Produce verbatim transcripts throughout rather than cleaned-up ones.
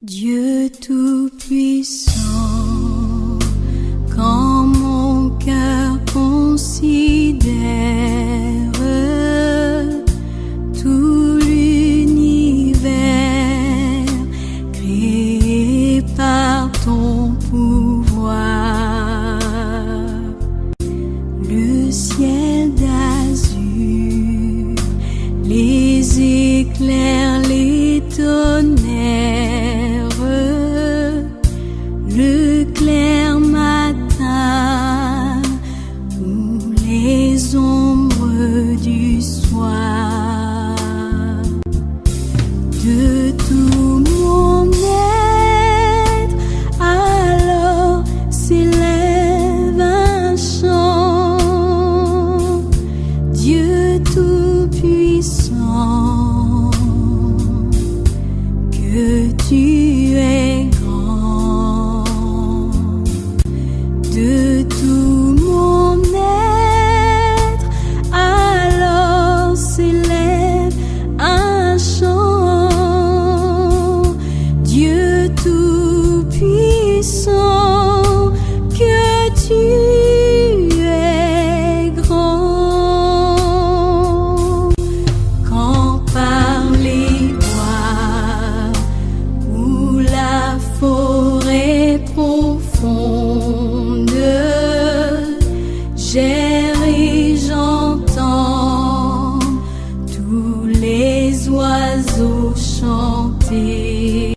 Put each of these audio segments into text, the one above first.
Dieu tout-puissant, quand mon cœur considère tout l'univers créé par ton pouvoir, le ciel d'azur, les éclairs, les tonnerres, le clair matin ou les ombres du soir, de tout mon être, alors s'élève un chant. Dieu tout-puissant, que tu es grand. De tout mon être, alors s'élève un chant. Dieu tout-puissant, que tu es grand. Quand par les bois ou la forêt profonde, j'erre et j'entends tous les oiseaux chanter.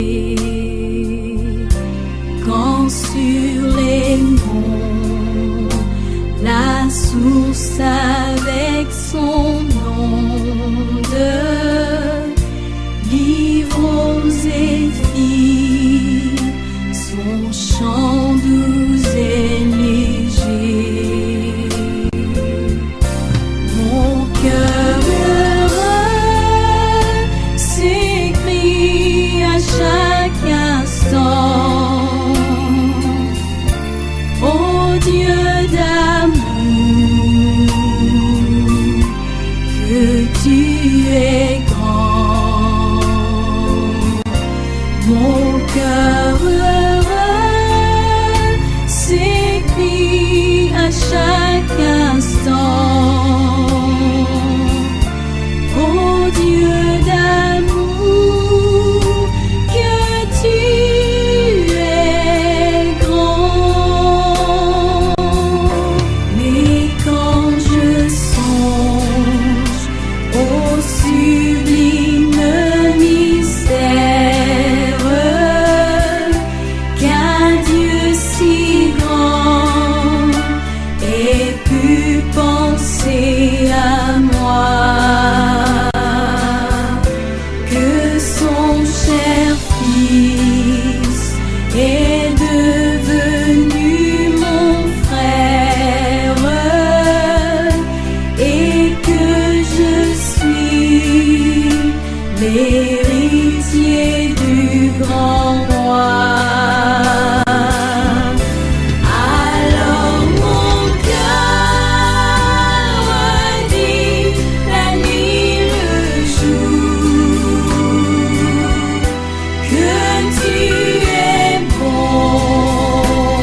Quand sur les monts, la source avec son onde livre aux zéphyrs son chant doux et léger. Mon cœur heureux s'écrie à chaque instant: ô Dieu d'amour, que tu es grand. Mon cœur heureux s'écrie à chaque instant: ô Dieu d'amour, que tu es grand. Mais quand je songe au sublime mystère qu'un Dieu si grand ait pu penser à moi, que son cher Fils est devenu mon frère et que je suis l'héritier du grand roi. Alors mon cœur dit la nuit, le jour, que tu es bon,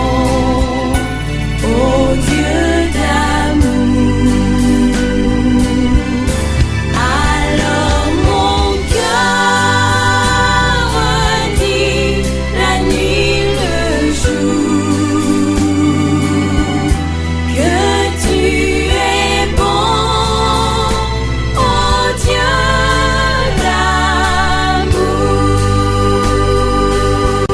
ô Dieu d'amour. Alors mon cœur dit la nuit, le jour, que tu es bon, ô Dieu d'amour.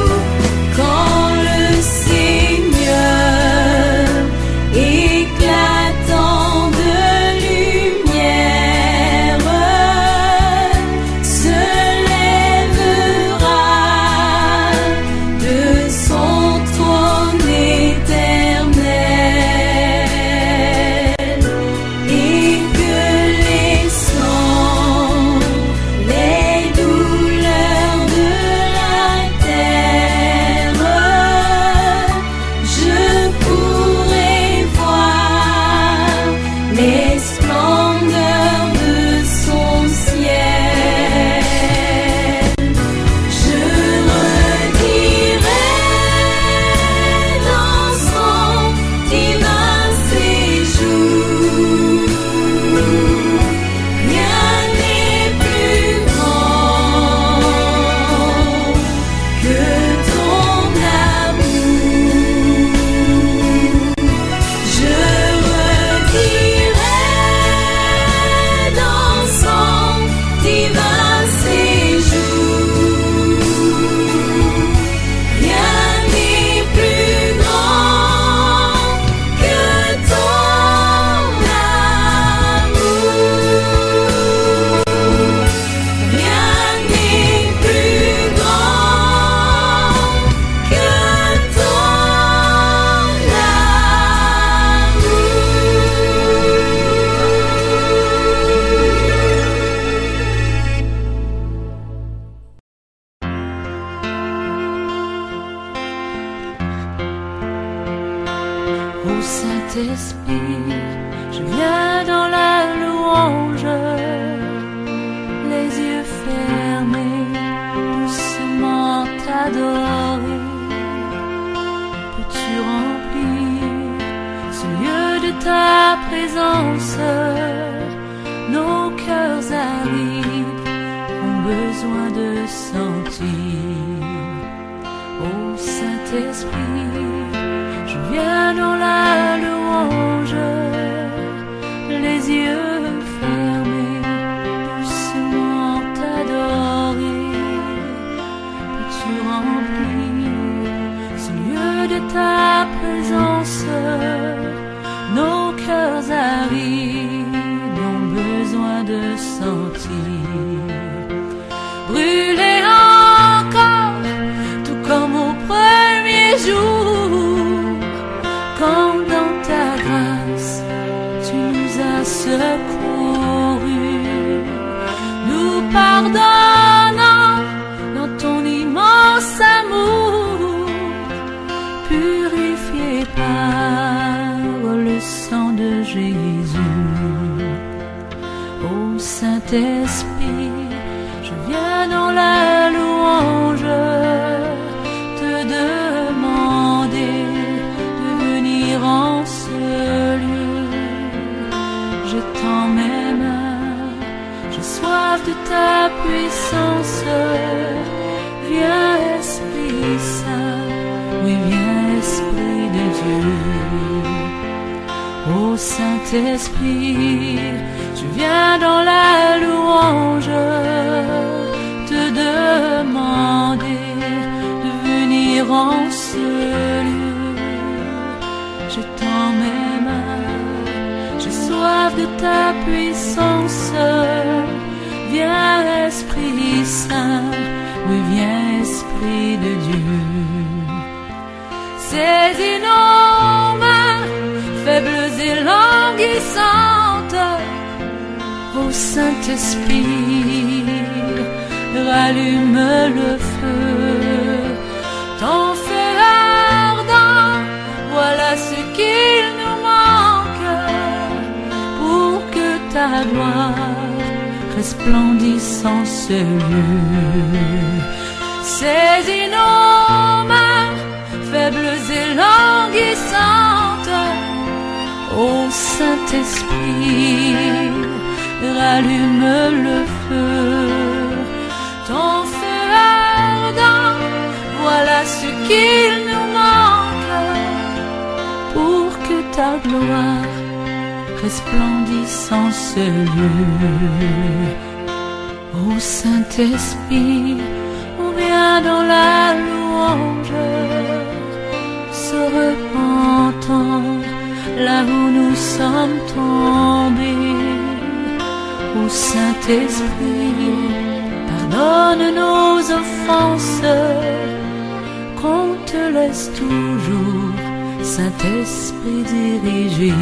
Ô Saint-Esprit, je viens dans la louange, les yeux fermés, doucement t'adorer. Peux-tu remplir ce lieu de ta présence? Nos cœurs arides ont besoin de sentir. Ô Saint-Esprit, je viens dans la louange, les yeux fermés, doucement t'adorer. Peux-tu remplir ce lieu de ta présence? Nos cœurs arides ont besoin de sentir. Brûler encore, tout comme au premier jour, quand dans ta grâce tu nous as secourus, nous pardonnant dans ton immense amour, purifié par le sang de Jésus. Ô Saint-Esprit, je viens dans la louange te demander de venir en ce lieu. Je tends mes mains, j'ai soif de ta puissance. Viens Esprit Saint, oui viens Esprit de Dieu. Ô Saint-Esprit, je viens dans la louange te demander de venir en ce lieu. Je tends mes mains, j'ai soif de ta puissance. Viens Esprit Saint, oui viens Esprit de Dieu. Saisis nos mains, faibles et languissantes. Ô Saint-Esprit, rallume le feu, ton feu ardent, voilà ce qu'il nous manque, pour que ta gloire resplendisse en ce lieu. Saisis nos mains, faibles et languissantes. Ô Saint-Esprit, rallume le feu, ton feu ardent, voilà ce qu'il nous manque, pour que ta gloire resplendisse en ce lieu. Ô Saint-Esprit, on vient dans la louange, se repentant là où nous sommes tombés. Ô Saint-Esprit, pardonne nos offenses, qu'on te laisse toujours, Saint-Esprit, diriger.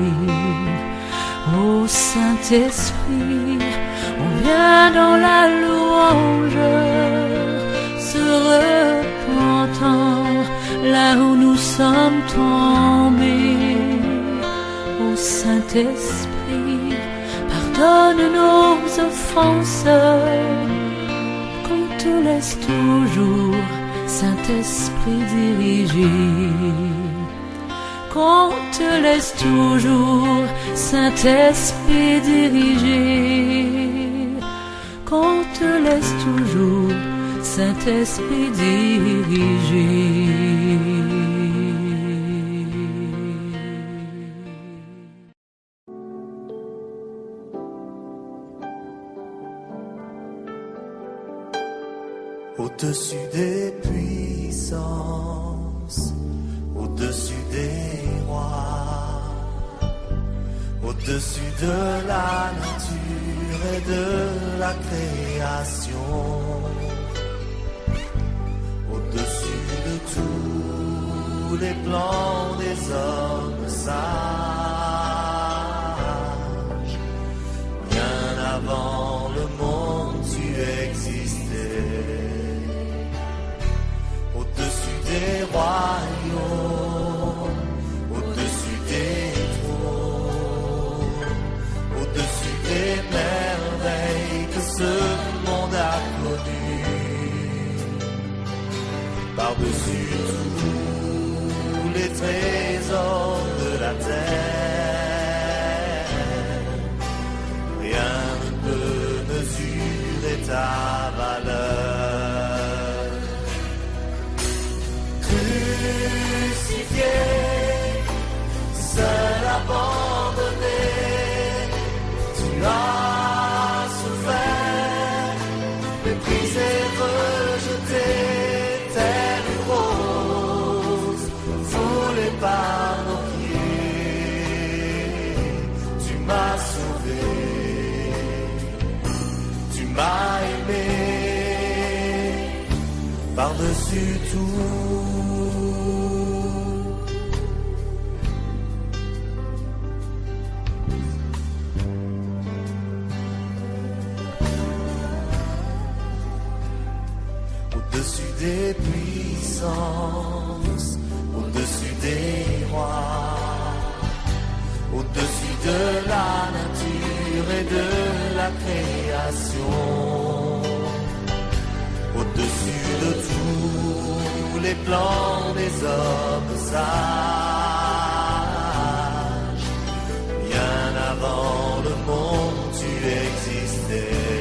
Ô Saint-Esprit, on vient dans la louange, se repentant là où nous sommes tombés. Ô Saint-Esprit, pardonne nos offenses, qu'on te laisse toujours, Saint-Esprit, diriger. Qu'on te laisse toujours, Saint-Esprit, diriger. Qu'on te laisse toujours, Saint-Esprit, diriger. Au-dessus des puissances, au-dessus des rois, au-dessus de la nature et de la création, au-dessus de tous les plans des hommes sages, bien avant le monde tu existais. Au-dessus des royaumes, au-dessus par-dessus tous les trésors de la terre. Rien ne peut mesurer ta valeur. Crucifié, seul abandonné, tu as souffert, méprisé, rejeté, telle une rose, foulée par nos pieds. Tu m'as sauvé, tu m'as aimé, par-dessus tout. Au-dessus des puissances, au-dessus des rois, au-dessus de la nature et de la création, au-dessus de tous les plans des hommes sages, bien avant le monde tu existais.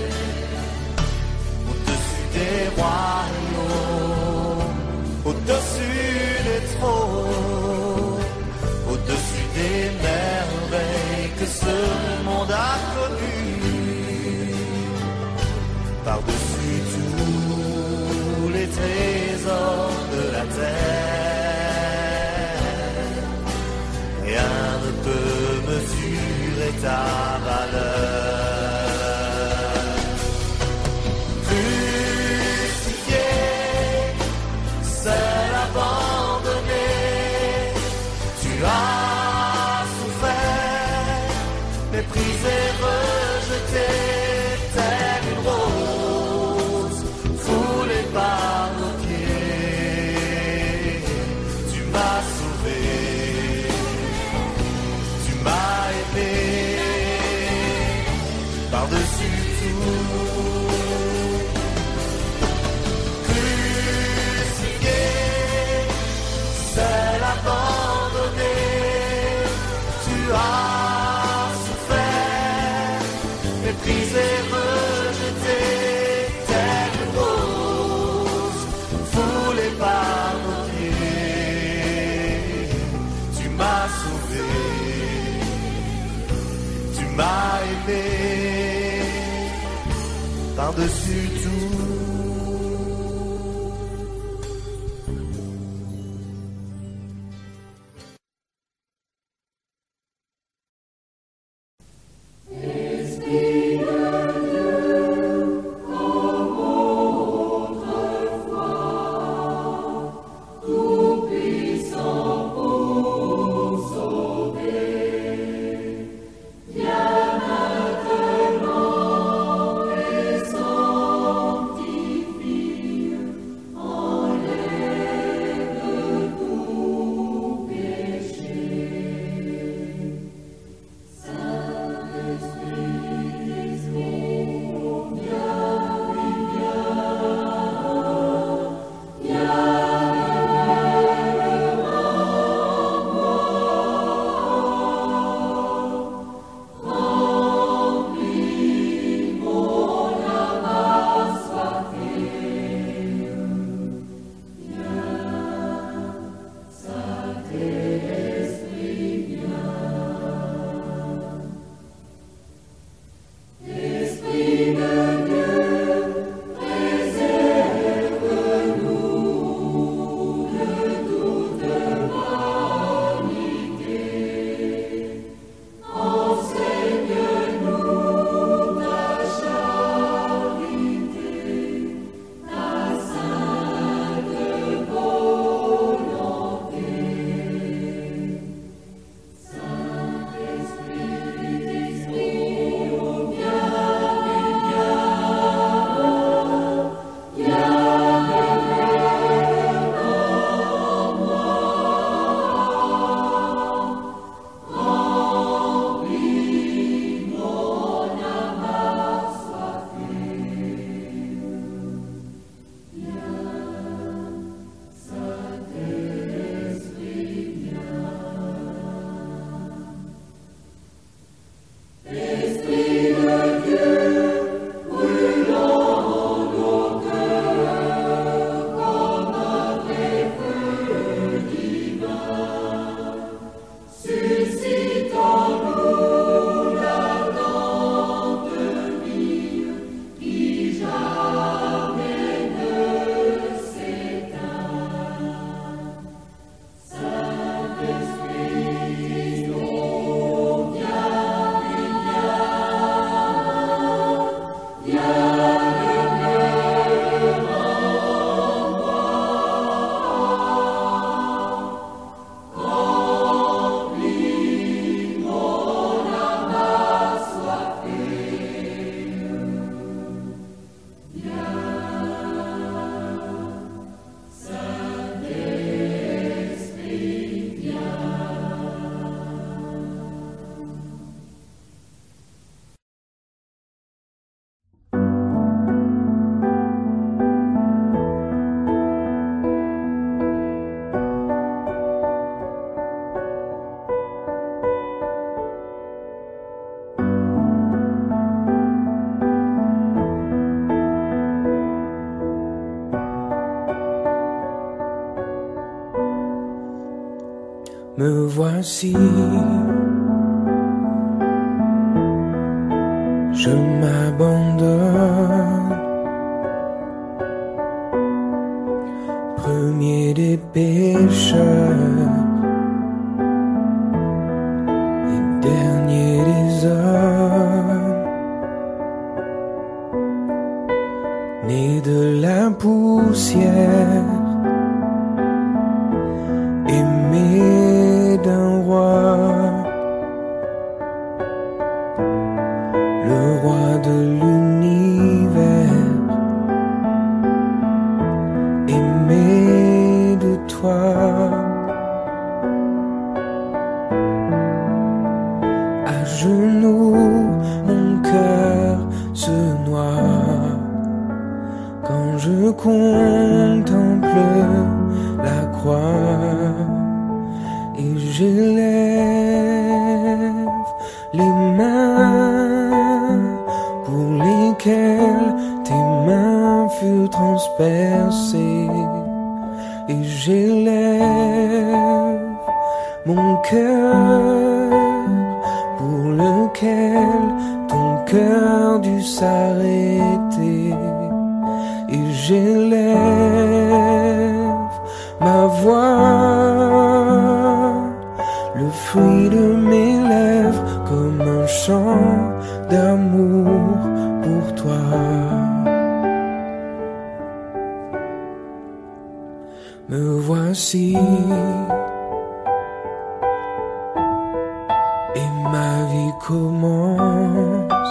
Des royaumes, au-dessus des trônes, au-dessus des merveilles que ce monde a connues, par-dessus tous les trésors de la terre, rien ne peut mesurer ta valeur. Tu as souffert, méprisé, rejeté, telle une rose, foulée par nos pieds. Tu m'as sauvé, tu m'as aimé, par-dessus tout. Crucifié, seul abandonné, tu as souffert, méprisé, rejeté, telle une rose, foulée par nos pieds. Tu m'as sauvé, tu m'as aimé, par-dessus tout. Viens maintenant et sans Me voici, je m'abandonne, premier des pécheurs et dernier des hommes, né de la poussière, aimé d'un roi, le roi de l'univers, aimé de toi. À genoux, mon cœur se noie quand je contemple la croix, et j'élève les mains pour lesquelles tes mains furent transpercées, et j'élève mon cœur pour lequel ton cœur dut s'arrêter, et j'élève ma voix, le fruit de mes lèvres, comme un chant d'amour pour toi. Me voici, et ma vie commence,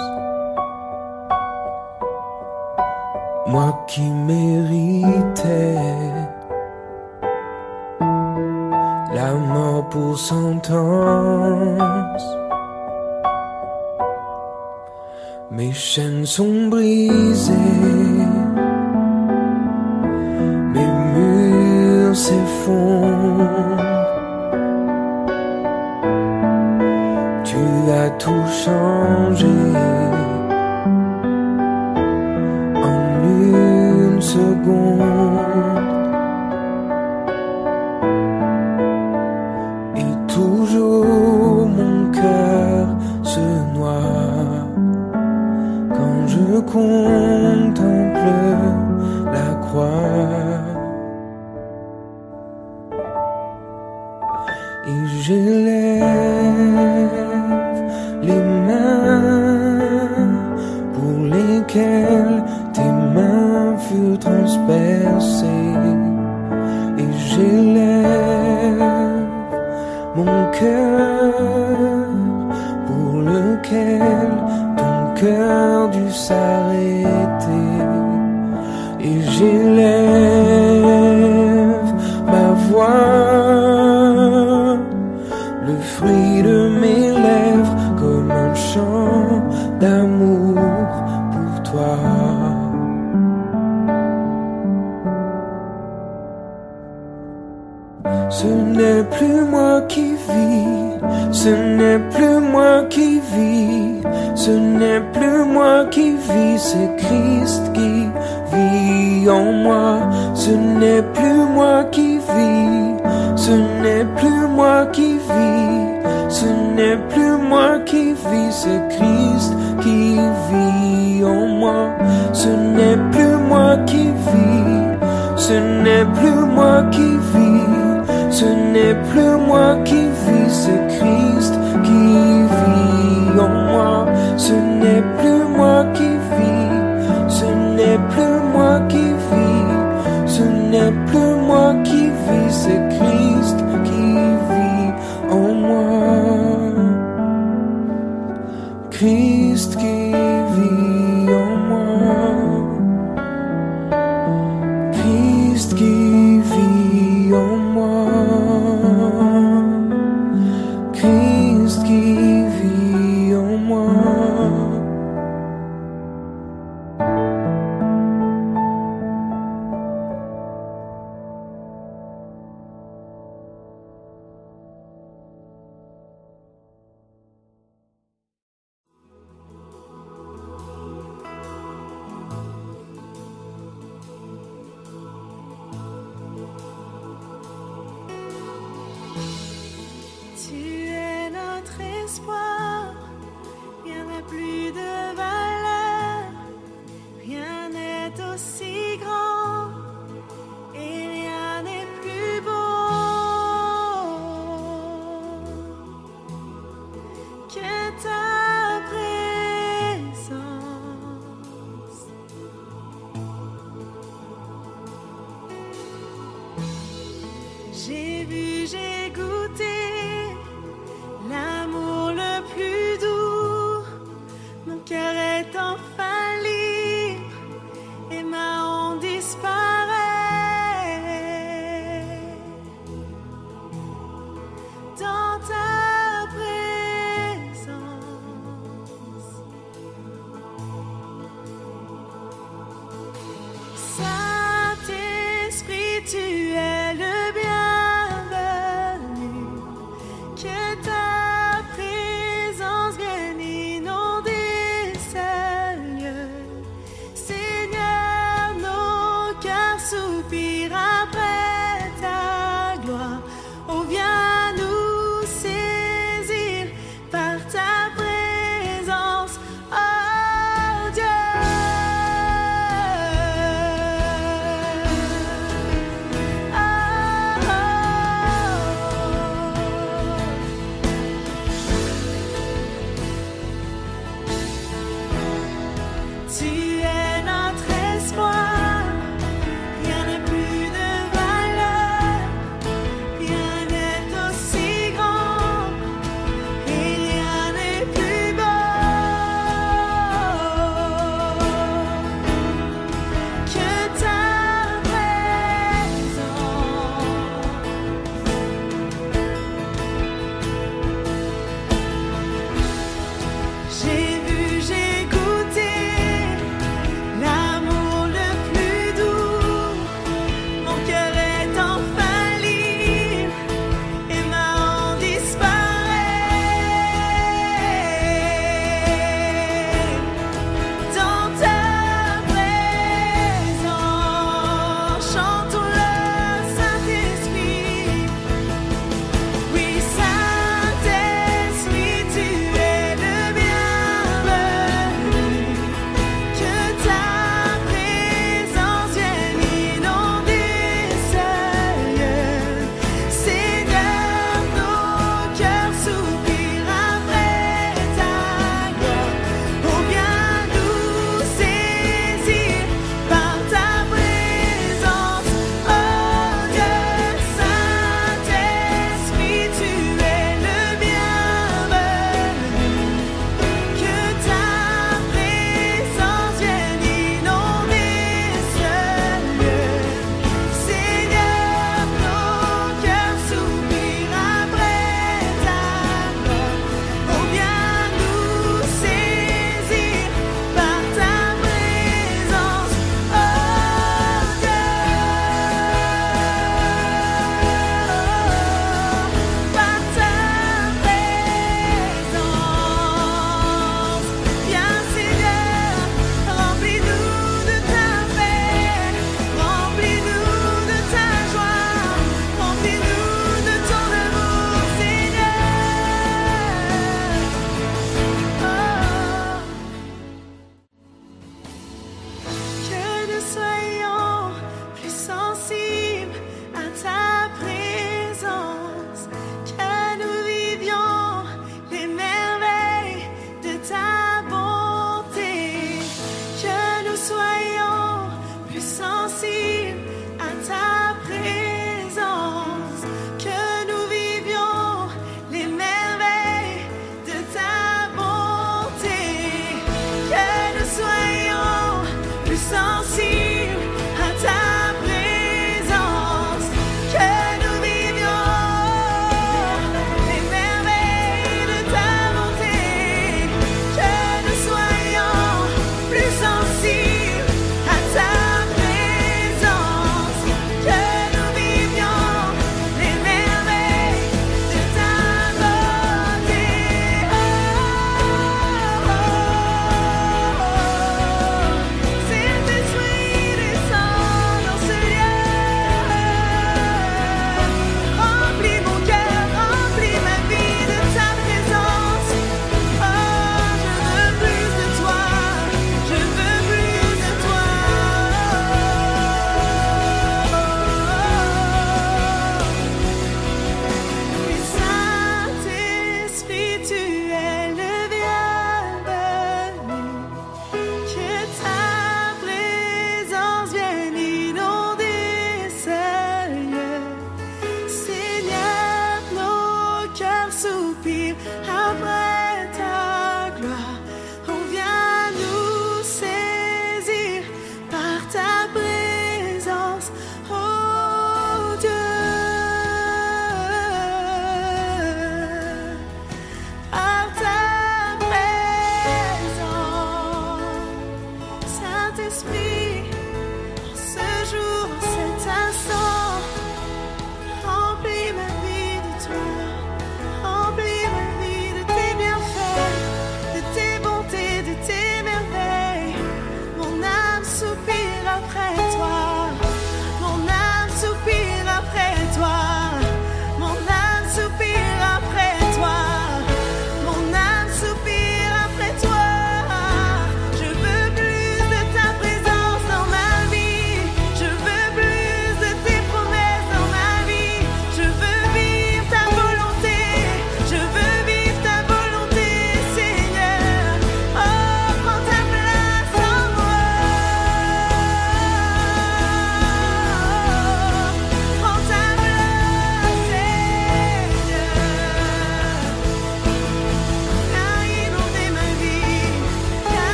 moi qui méritais la mort pour sentence. Mes chaînes sont brisées, mes murs s'effondrent. Tu as tout changé en une seconde. Et toujours mon cœur se noie quand je contemple la croix. Et j'élève les mains pour lesquelles tes mains furent transpercées, et j'élève mon cœur pour lequel ton cœur dut s'arrêter, et j'élève ma voix, le fruit de mes lèvres, comme un chant d'amour pour toi. Ce n'est plus moi qui vis, ce n'est plus moi qui vis, ce n'est plus moi qui vis, c'est Christ qui vit en moi. Ce n'est plus moi qui vis, ce n'est plus moi qui vis, ce n'est plus moi qui vis, c'est Christ qui vit en moi. Ce n'est plus moi qui vis, ce n'est plus moi qui vis, ce n'est plus moi qui vis, c'est Christ qui vit en moi. Ce n'est plus moi qui vis, ce n'est plus moi qui vis, ce n'est plus moi qui vis, c'est Christ qui vit en moi. Christ qui vit en moi, Christ qui vit en moi, Christ qui vit en moi. J'ai vu, j'ai goûté l'amour le plus doux. Mon cœur est enfin libre et ma honte disparaît. Dans ta présence, Saint-Esprit, tu es le bienvenu.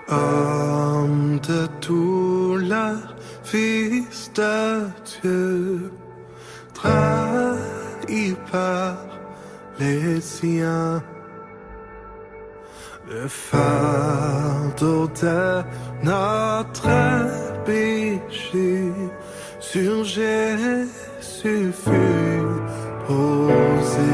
Homme de douleur, fils de Dieu, trahi par les siens, le fardeau de notre péché sur Jésus fut posé.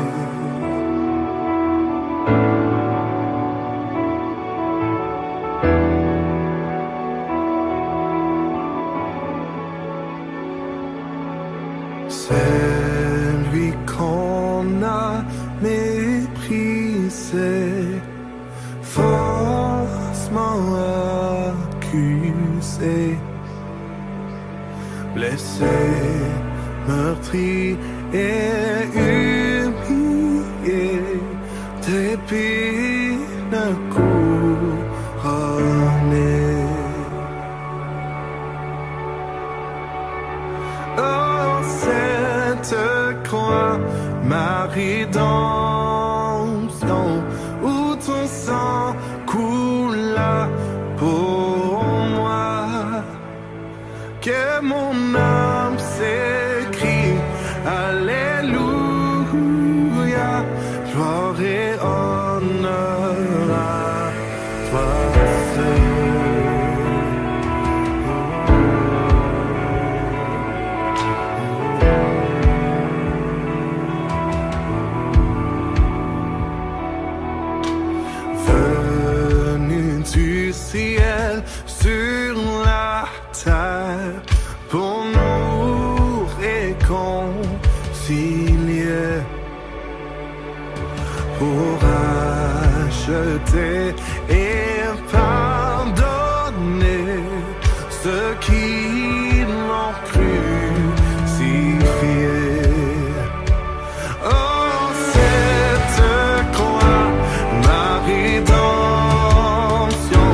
C'est lui qu'on a méprisé, faussement accusé, blessé, meurtri et humilié, d'épines couronnées. Oh, cette croix, ma rédemption, où ton sang coula pour moi, que mon âme s'écrie, Alléluia, gloire et honneur à toi seul. Du ciel sur la terre pour nous réconcilier, pour acheter et pardonner ceux qui l'ont crucifié. Oh, cette croix, ma rédemption,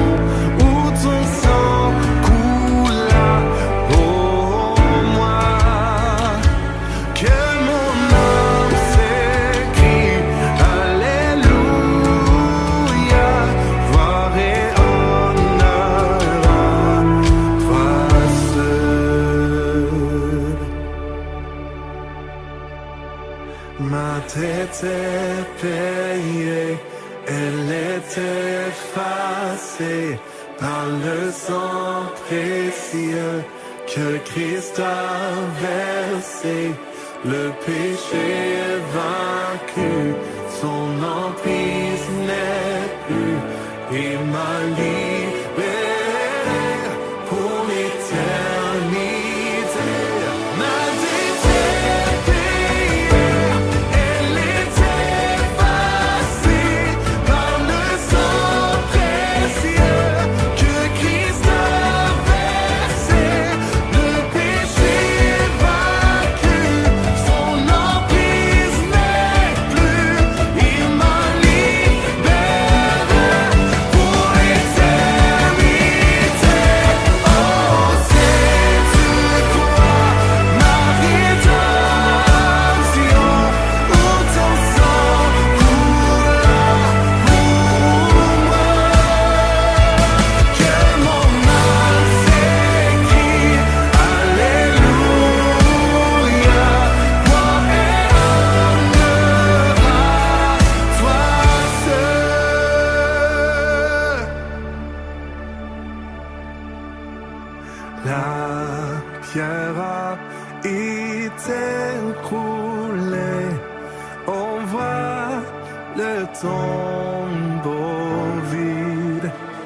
ma tête est payée, elle est effacée par le sang précieux que Christ a versé. Le péché est vaincu, son emprise n'est plus, il m'a libéré pour l'éternité. Ma dette est payée, elle est effacée par le sang précieux que Christ a versé. Le péché est vaincu, son emprise n'est plus, il m'a libéré pour l'éternité. Oh, cette croix, ma rédemption, où ton sang coula pour moi, que mon âme s'écrie, Alléluia, gloire et honneur à toi seul. La pierre a été roulée, on voit le tombeau vide.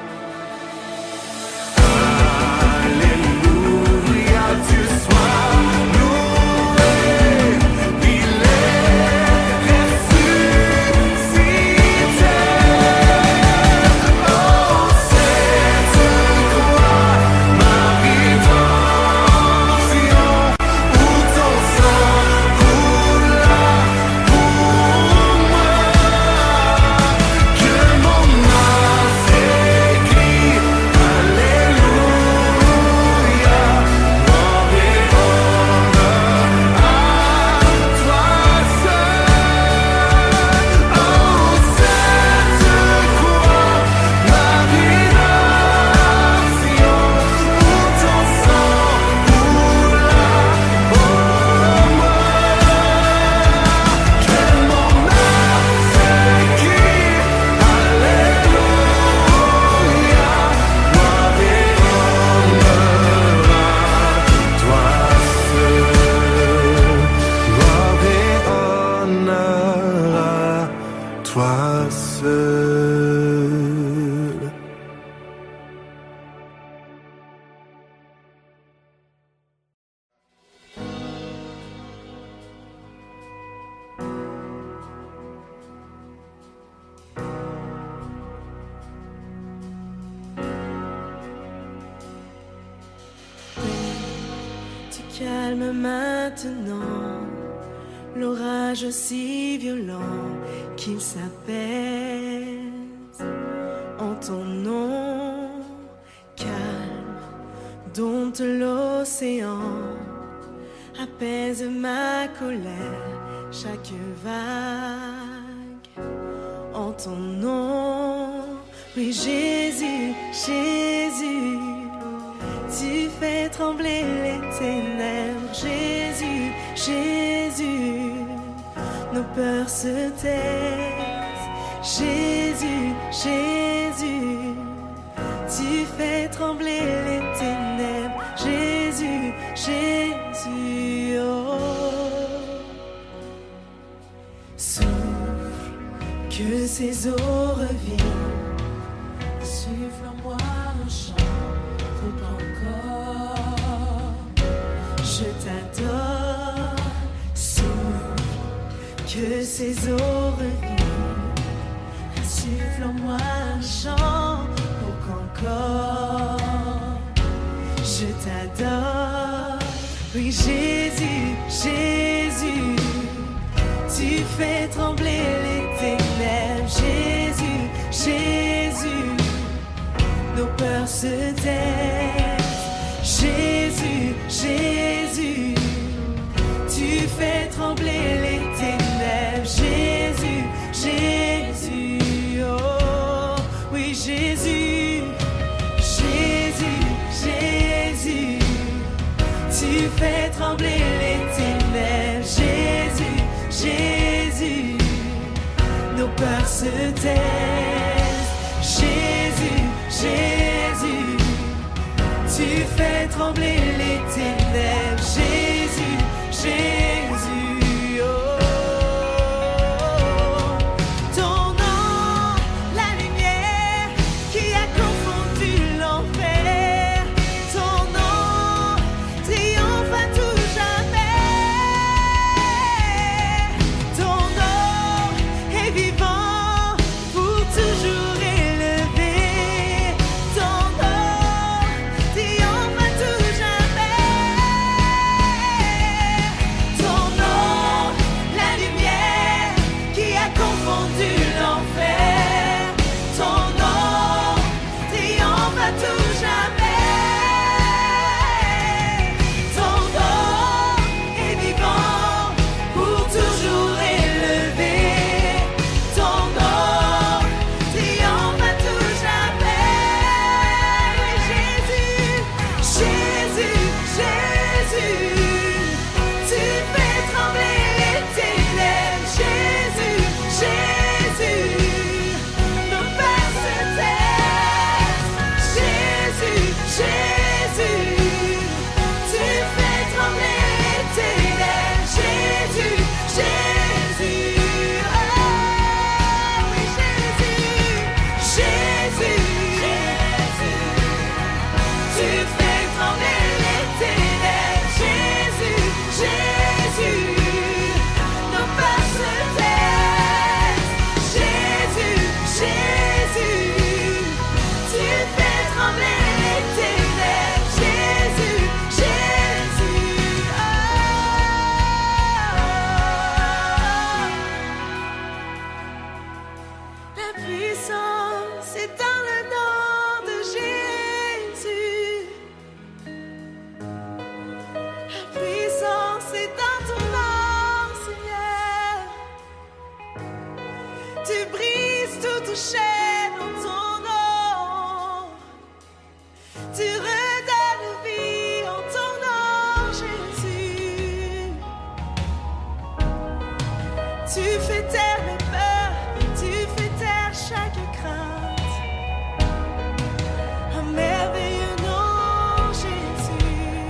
Alléluia, tu sois loué, il est ressuscité. Oh, cette croix, ma rédemption, où ton sang coula pour moi, calme maintenant l'orage si violent qu'il s'apaise en ton nom. Calme, dompte l'océan, apaise ma colère, chaque vague en ton nom. Oui, Jésus, Jésus, tu fais trembler les ténèbres. Jésus, Jésus, nos peurs se taisent. Jésus, Jésus, tu fais trembler les ténèbres. Jésus, Jésus, oh. Souffle, que ces eaux reviennent. Souffle en moi un chant pour encore. Je t'adore. Souffle, que ces eaux reviennent. Souffle en moi un chant pour qu'encore je t'adore. Oui, Jésus, Jésus, tu fais trembler les ténèbres. Jésus, Jésus, nos peurs se taisent. Jésus, Jésus, tu fais trembler les ténèbres. Jésus, Jésus, oh, oui, Jésus, Jésus, Jésus, tu fais trembler les ténèbres. Jésus, Jésus, nos peurs se taisent. Jésus, Jésus, tu fais trembler les ténèbres. Jésus, Jésus, oh. Ton nom, la lumière qui a confondu l'enfer. Ton nom triomphe à tout jamais. Ton nom est vivant pour toujours élevé. Ton nom triomphe à tout jamais. Ton nom, la lumière qui a confondu l'enfer. Ton nom triomphe à tout jamais. Ton nom est vivant pour toujours élevé. Ton nom triomphe à tout jamais. Oui, Jésus, Jésus, Jésus, tu fais trembler les ténèbres. Jésus, Jésus, nos peurs se taisent. Jésus, Jésus, tu fais trembler les ténèbres. Jésus, Jésus, oh, oui, Jésus, Jésus, Jésus, tu fais trembler les ténèbres. Jésus, Jésus, nos peurs se taisent. Jésus, Jésus, tu fais trembler les ténèbres. Jésus, Jésus, oh. La puissance est dans le nom de Jésus. La puissance est dans ton nom, Seigneur. Tu brises toute chaîne en ton nom. Tu redonnes vie en ton nom, Jésus. Tu fais taire mes peurs, tu fais taire chaque crainte. Un merveilleux nom, Jésus.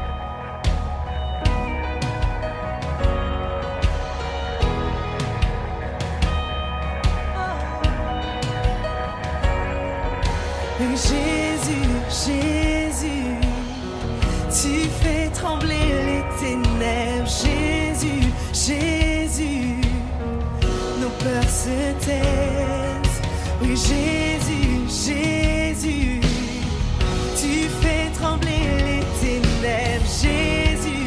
Oui, Jésus, Jésus, tu fais trembler les ténèbres. Jésus, Jésus, nos peurs se taisent. Oui, Jésus, Jésus, tu fais trembler les ténèbres. Jésus,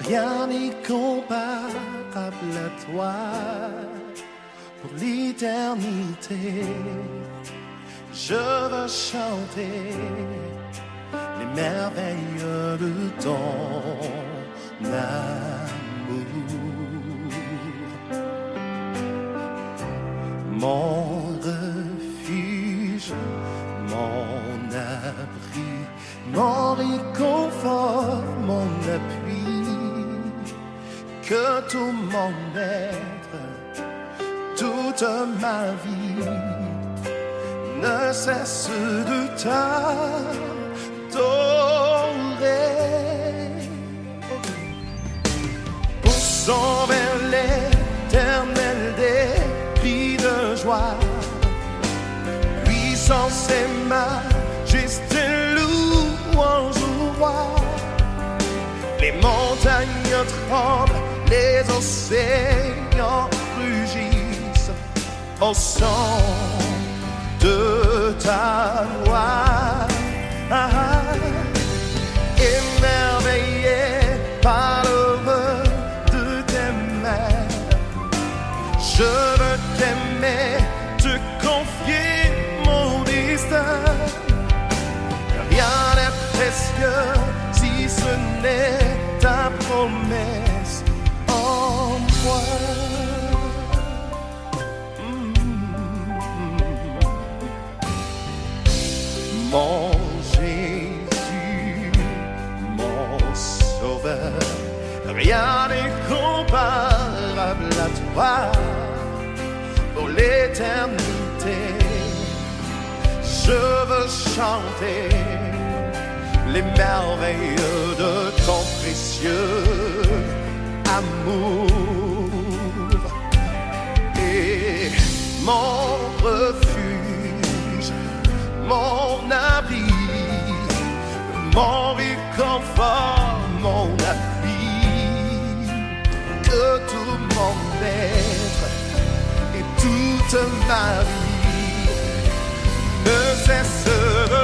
Rien n'est comparable à toi pour l'éternité. Je veux chanter les merveilles de ton amour. Mon refuge, mon abri, mon réconfort, mon appui, que tout mon être, toute ma vie ne cesse de t'adorer. Poussons vers l'éternel des cris de joie, puissance et majesté, louange au roi. Les montagnes tremblent, les océans rugissent au son de ta voix. Ah, ah. Émerveillé par l'œuvre de tes mains, je veux t'aimer, te confier mon destin. Rien n'est précieux si ce n'est ta promesse en moi. Mon Jésus, mon Sauveur, rien n'est comparable à toi pour l'éternité. Je veux chanter les merveilles de ton précieux amour. Et mon refuge, mon abri, mon réconfort, mon appui, que tout mon être et toute ma vie ne cesse de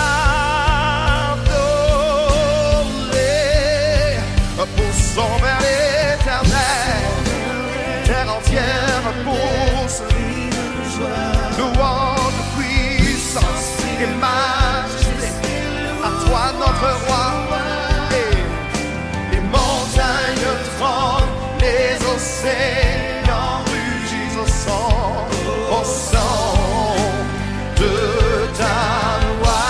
t'adorer. Poussons vers l'éternel, terre entière pousse, louange, puissance et majesté à toi notre roi. Et les montagnes tremblent, les océans rugissent au son, au son de ta voix.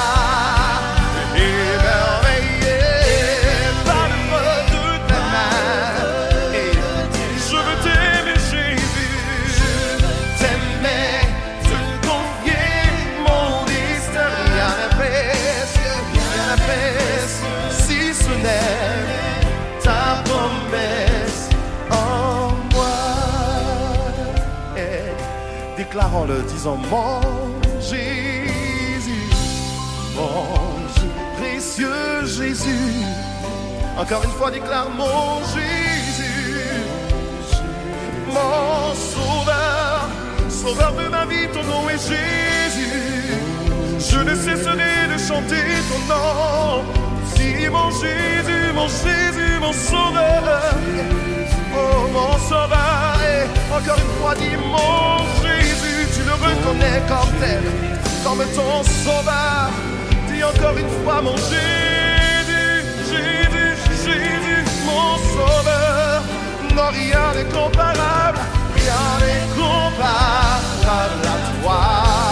Émerveillé par l'œuvre de ta main, et je veux t'aimer Jésus, t'aimer, te confier mon destin. Rien n'est précieux, rien n'est précieux si ce n'est ta promesse en moi. Et déclarons-le, disons mon Jésus, mon précieux Jésus. Encore une fois, déclare mon Jésus, mon sauveur, sauveur de ma vie, ton nom est Jésus. Je ne cesserai de chanter ton nom. Si mon Jésus, mon Jésus, mon sauveur, oh mon sauveur. Et encore une fois, dis mon Jésus, tu le reconnais comme tel, comme ton sauveur. Dis encore une fois mon Jésus, Jésus, Jésus, mon sauveur. Non, rien n'est comparable, rien n'est comparable à toi.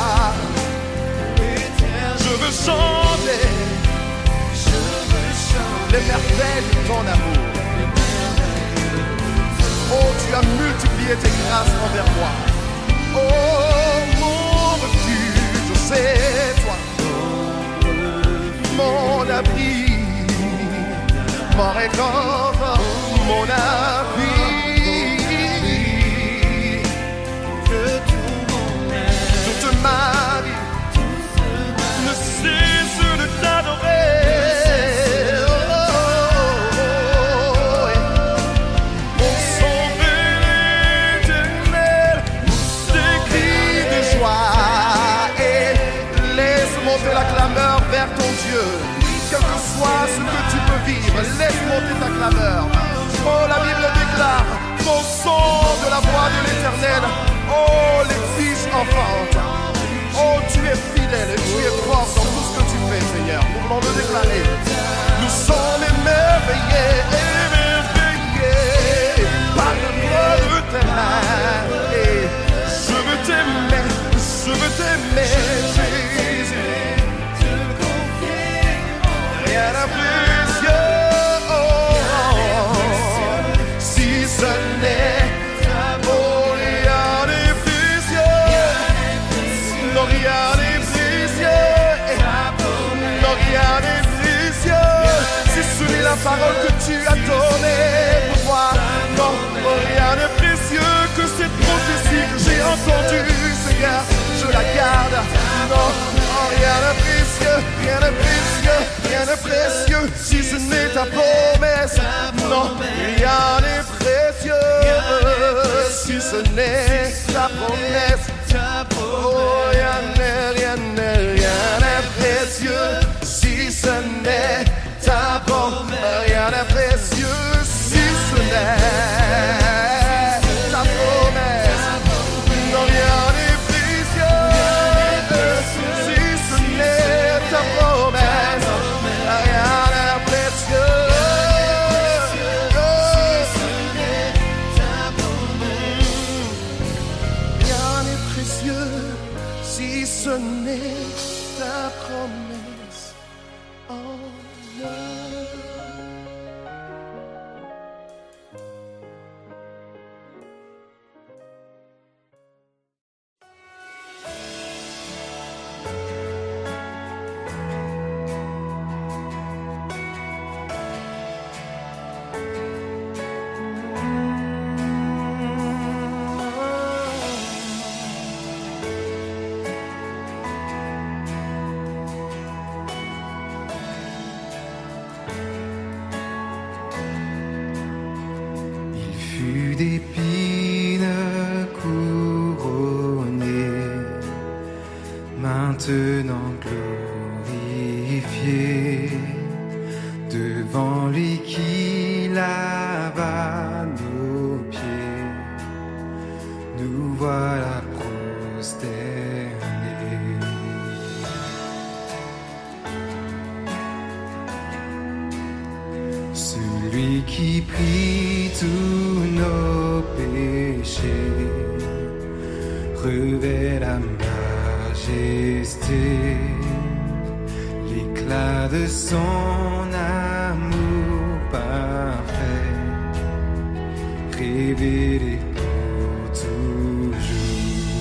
Je veux chanter, je veux chanter les merveilles de ton amour. Oh, tu as multiplié tes grâces envers moi. Oh, mon refuge, c'est toi. Mon abri, mon réconfort, mon appui. Que tout mon être, toute ma vie ne cesse de t'adorer. Oh, oh, oh, pour sauver l'éternel, ces cris de joie. Et laisse monter la clameur vers ton Dieu. Quel que soit ce que tu peux vivre, laisse monter ta clameur. Oh, la Bible déclare qu'au son de la voix de l'Éternel, oh, les fils enfantent. Oh, tu es fidèle et tu es fort dans tout ce que tu fais, Seigneur. Nous voulons le déclarer. Nous sommes émerveillés, émerveillés par le poids de tes mains. Et je veux t'aimer, je veux t'aimer, Jésus. Rien n'a précieux, oh, si ce n'est oh, rien n'est précieux. Non, rien n'est précieux. Non, rien n'est précieux. Si ce n'est la parole que tu as donnée pour moi. Non, rien n'est précieux que cette prophétie que j'ai entendue, Seigneur. Je la garde. Non, oh, rien n'est précieux, rien n'est précieux, rien n'est précieux. Si ce n'est ta promesse. Non, rien n'est précieux. Si ce n'est ta promesse. Oh, rien n'est, rien n'est, rien n'est précieux. Si ce n'est ta promesse. Rien n'est précieux. Si ce n'est ta promesse. Non, rien n'est précieux. Si ce n'est ta promesse. Rien n'est précieux. Rien n'est précieux. Si ce n'est ta promesse. Oh, non. D'épines couronné, maintenant glorifié, devant lui qui lava nos pieds, nous voilà prosternés. Celui qui prit tous nos péchés, revêt la majesté, l'éclat de son amour parfait, révélé pour toujours.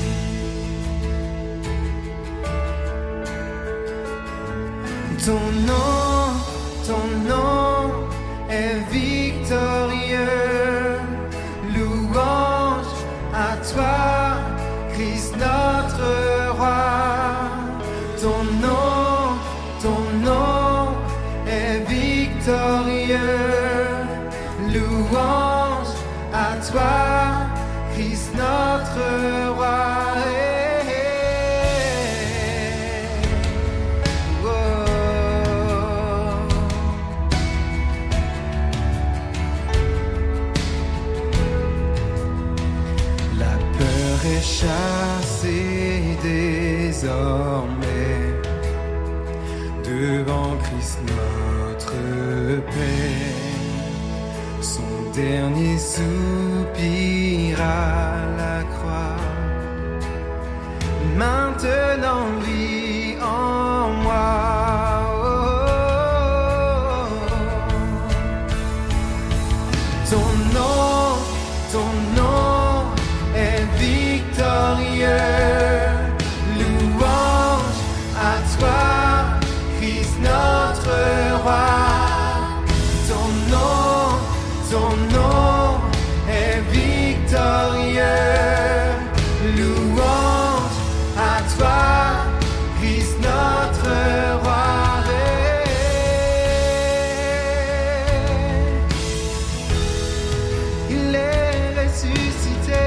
Ton nom, ton nom est victorieux, louange à toi, Christ notre roi. Ton nom, ton nom est victorieux, louange à toi, Christ notre roi. Chassé désormais devant Christ notre Père, son dernier soupir à la croix, maintenant vit en moi. Oh, oh, oh. Ton nom, ton nom est victorieux, louange à toi, Christ notre roi. Ton nom, ton nom est victorieux, louange à toi, Christ notre roi. Il est ressuscité.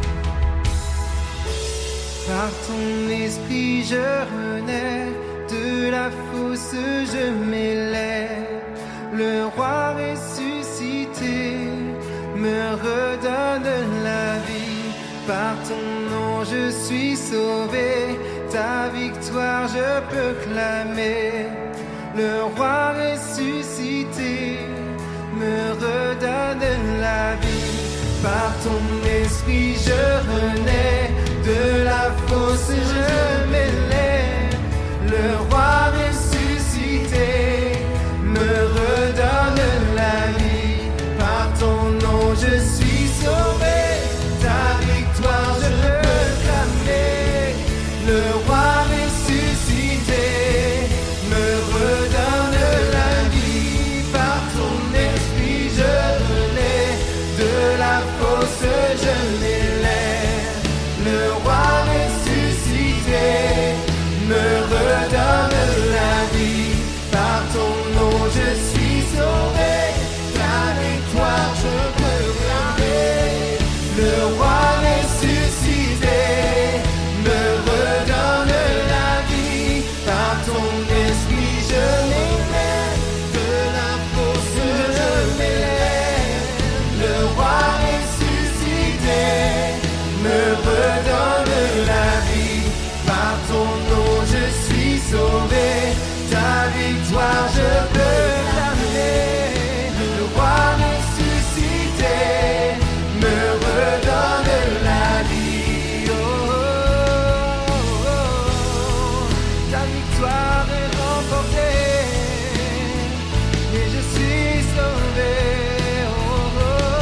Par ton esprit je renais de de la fosse je m'élève, le roi ressuscité me redonne la vie. Par ton nom je suis sauvé, ta victoire je peux clamer. Le roi ressuscité me redonne la vie. Par ton esprit je renais, de la fosse je m'élève. Le roi ressuscité me redonne la vie. Par ton nom je suis sauvé, ta victoire je peux clamer. Le roi ressuscité me redonne la vie. Par ton esprit je renais, de la fosse je m'élève. Le roi ressuscité me redonne la vie. Par ton nom je suis sauvé, ta victoire je peux clamer. Le roi ressuscité me redonne la vie. Par ton esprit je m'élève, de la fosse je m'élève. Le roi ressuscité me redonne la vie. Par ton nom je suis sauvé, ta victoire je peux clamer. Le roi ressuscité me redonne la vie. Oh, oh, oh, oh. Ta victoire est remportée et je suis sauvé. Oh, oh,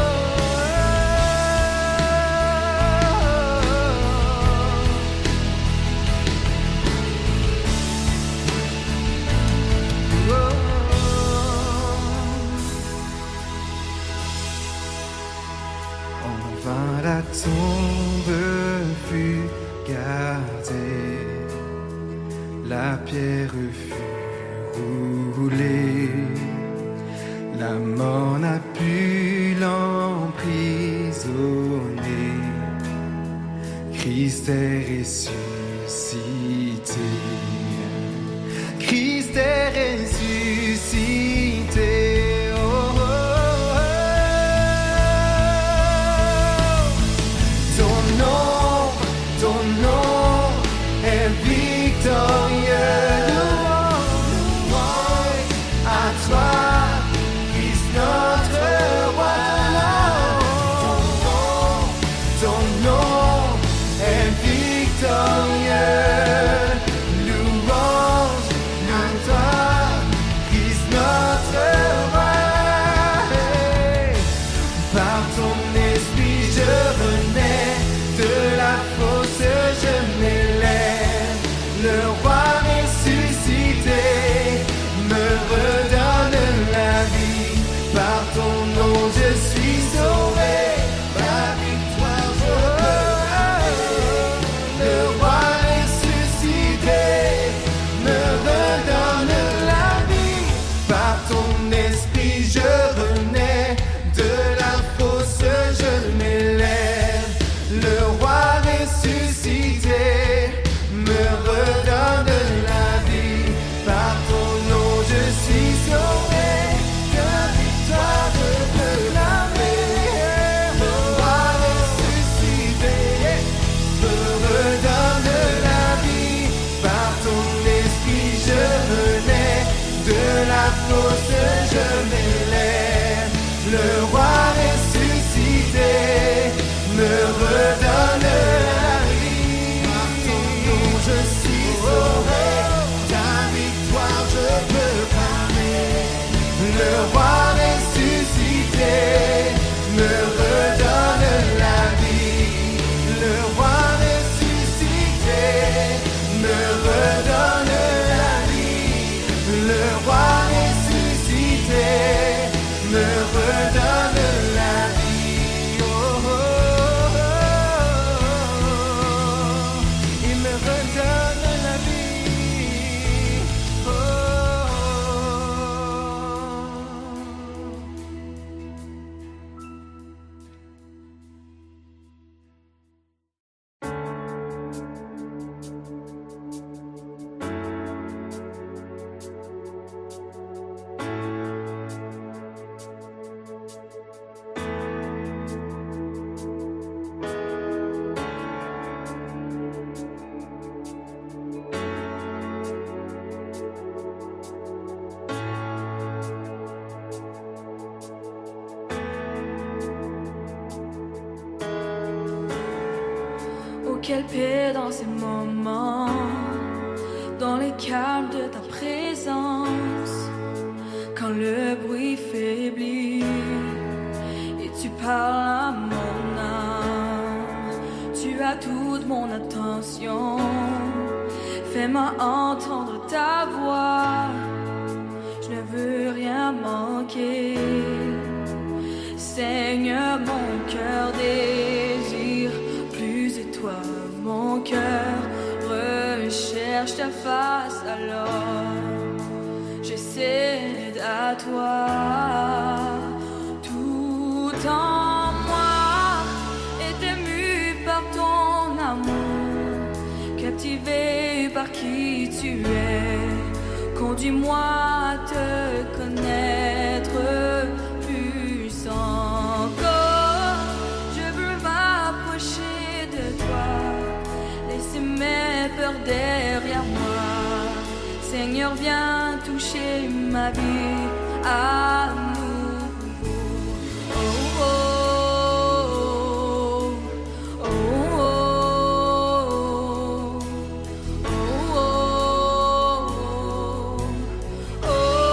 oh, oh. Enfin la tombe fut gardée, la pierre fut roulée, la mort n'a pu l'emprisonner. Christ est ressuscité, Christ est ressuscité. Oh, oh, oh. Ton nom, ton nom est victorieux. Louange à toi, Christ notre roi. Ton nom, ton nom est victorieux. Louange à toi, Christ notre roi. Par ton esprit je renais, de la fosse je m'élève. Le roi ressuscité me redonne la vie. Par ton nom je suis sauvé, la victoire je peux clamer. Le roi ressuscité me redonne la vie. Par ton esprit je renais, de la fosse je m'élève. Le roi ressuscité me redonne la vie. Par ton nom je suis sauvé, ta victoire je peux clamer. Le roi ressuscité me redonne la vie. Par ton esprit je renais, de la fosse je m'élève. Le roi ressuscité me redonne la vie. quelle paix dans ces moments, dans les calmes de ta présence, quand le bruit faiblit et tu parles à mon âme. Tu as toute mon attention, fais-moi entendre ta voix. Je ne veux rien manquer. Seigneur, mon cœur désire plus de toi. Mon cœur recherche ta face, alors je cède à toi. Tout en moi est ému par ton amour, captivé par qui tu es. Conduis-moi à te connaître plus encore. Je veux m'approcher de toi, laisser mes peurs derrière moi. Seigneur, viens toucher ma vie à nouveau. Oh, oh, oh, oh, oh, oh, oh,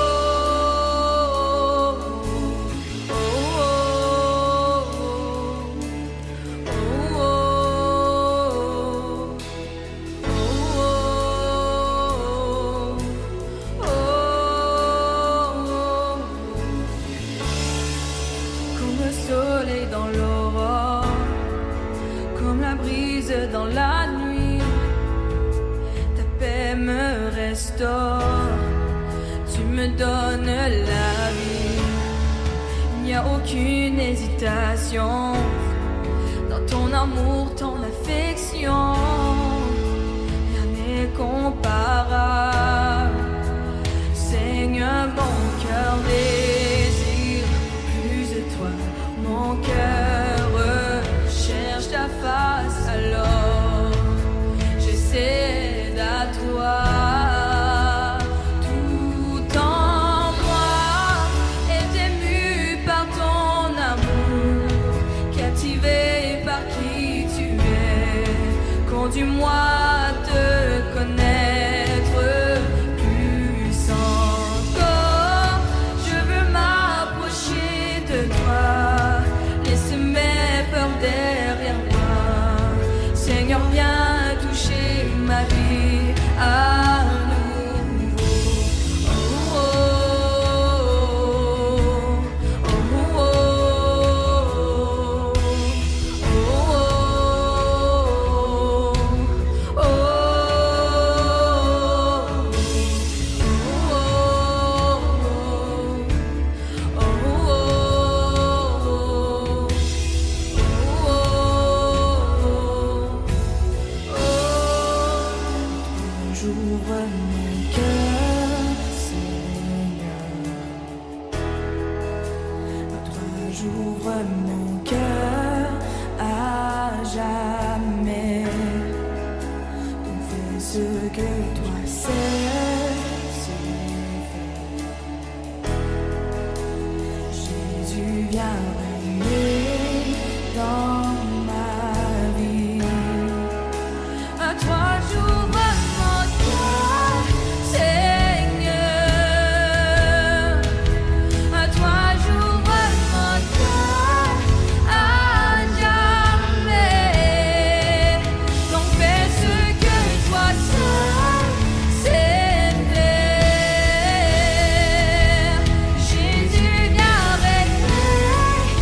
soleil dans l'aurore, comme la brise dans la nuit, ta paix me restaure, tu me donnes la vie. Il n'y a aucune hésitation dans ton amour, ton affection, rien n'est comparable. Seigneur, mon cœur désire plus de toi. Mon cœur recherche ta face, alors je cède à toi. Tout en moi est ému par ton amour, captivé par qui tu es. Conduis-moi à te connaître plus encore. Je veux m'approcher de toi, laisse mes peurs derrière moi. Seigneur, viens toucher ma vie à nouveau. Oh, oh, oh, oh, oh, oh, J'ouvre mon cœur, Seigneur. À toi j'ouvre mon cœur à jamais. Donc fais ce que toi sais, Jésus, viens régner dans ma vie. à toi j'ouvre mon cœur, Seigneur. À toi j'ouvre mon cœur à jamais. Donc fais ce que toi seul sais faire. Jésus, viens régner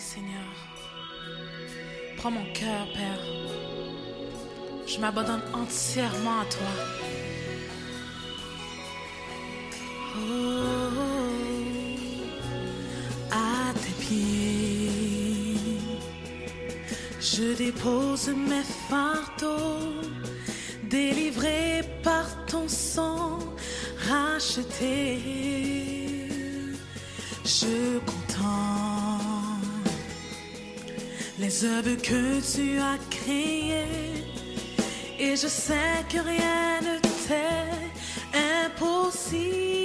Seigneur. Prends mon cœur, Père. Je m'abandonne entièrement à toi. Oh, à tes pieds, je dépose mes fardeaux, délivrés par ton sang, racheté. Je contemple les œuvres que tu as créées et je sais que rien ne t'est impossible.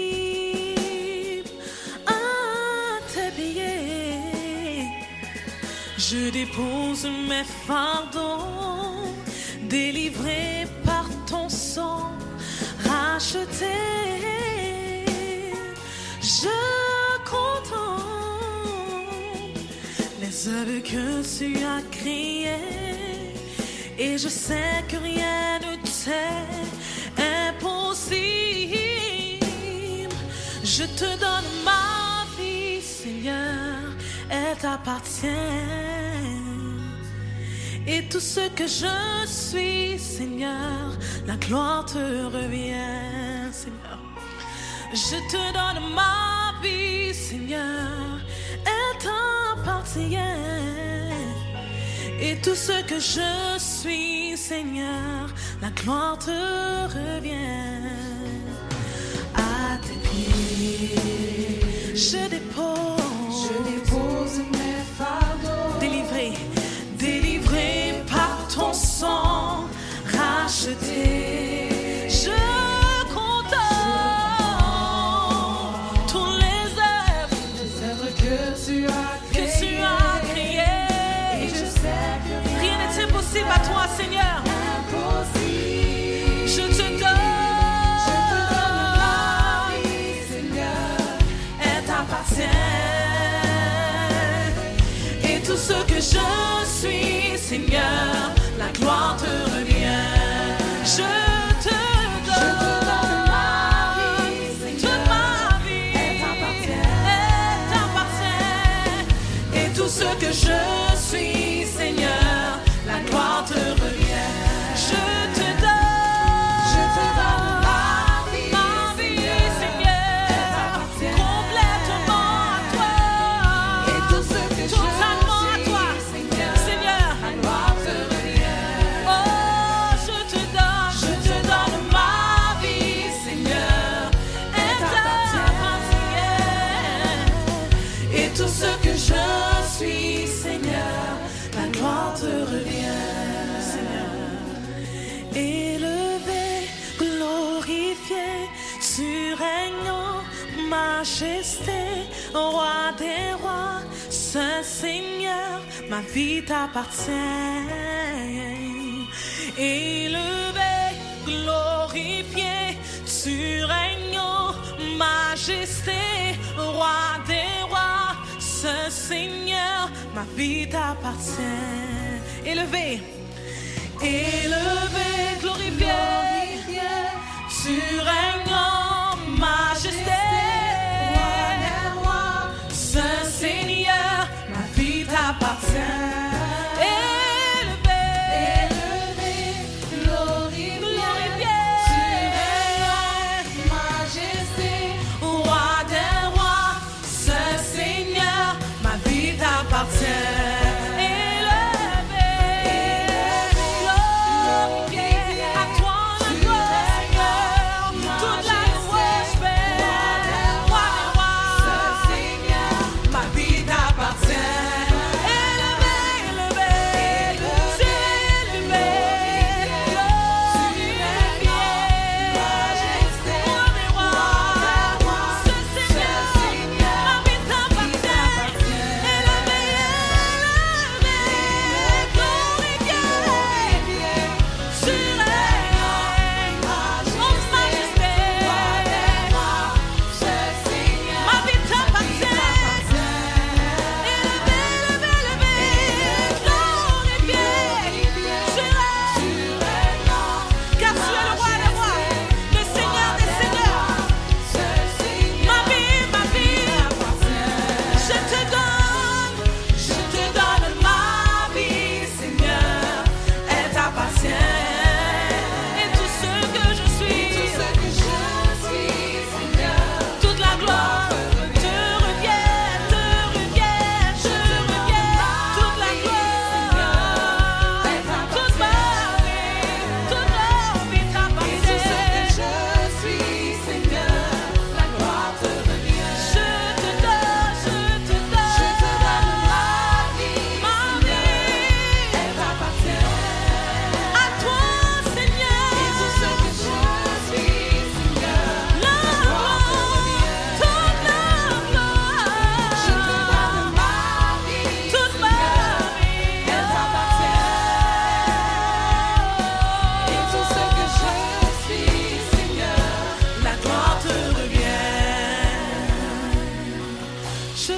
À tes pieds, je dépose mes fardeaux, délivrés par ton sang, racheté. Je les œuvres que tu as créées et je sais que rien ne t'est impossible. Je te donne ma vie, Seigneur, elle t'appartient. Et tout ce que je suis, Seigneur, la gloire te revient, Seigneur. Je te donne ma vie, Seigneur, elle t'appartient. Et tout ce que je suis, Seigneur, la gloire te revient. À tes pieds, je dépose, Je dépose mes fardeaux, délivré, délivré par ton sang, racheté. Je contemple tous les œuvres, les œuvres que tu as que tu as créées. Et je sais que Rien n'est impossible à toi, Seigneur. impossible. Je te donne, Je te donne ma vie, Seigneur, elle t'appartient. Et tout ce que je suis, Seigneur, la gloire te revient. Je te je te donne donne ma vie, toute Seigneur, ma vie. elle t'appartient. Elle t'appartient. Et tout ce que je suis, Seigneur, la gloire te revient. Je te donne, Je te donne ma vie, ma vie, Seigneur, elle Seigneur, t'appartient. complètement à toi. Et tout ce que je Totalement à suis, toi, Seigneur, Seigneur. la gloire te revient. Oh, je te donne, je te donne ma vie, Seigneur, elle t'appartient. Et tout ce que je suis, Seigneur, la gloire te revient, Seigneur. Élevé, glorifié, tu règnes en majesté, roi des rois, Saint Seigneur, ma vie t'appartient. Élevé, glorifié, tu règnes en majesté, roi des rois, Saint Seigneur, ma vie t'appartient. Élevé, élevé, glorifié, tu règnes en majesté, Saint Seigneur, ma vie t'appartient. Élevé, glorifié, roi des rois, Saint Seigneur, ma vie t'appartient. Élevé, glorifié, à toi la gloire, Seigneur, tout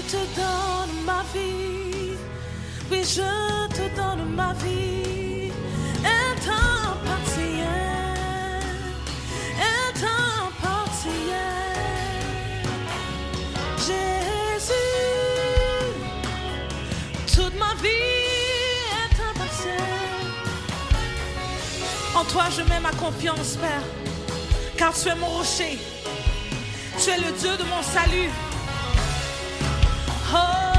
te donne ma vie. Oui, je te donne ma vie. Elle t'appartient. Elle t'appartient. Jésus, toute ma vie, elle t'appartient. En toi, je mets ma confiance, Père, car tu es mon rocher. Tu es le Dieu de mon salut. Oh,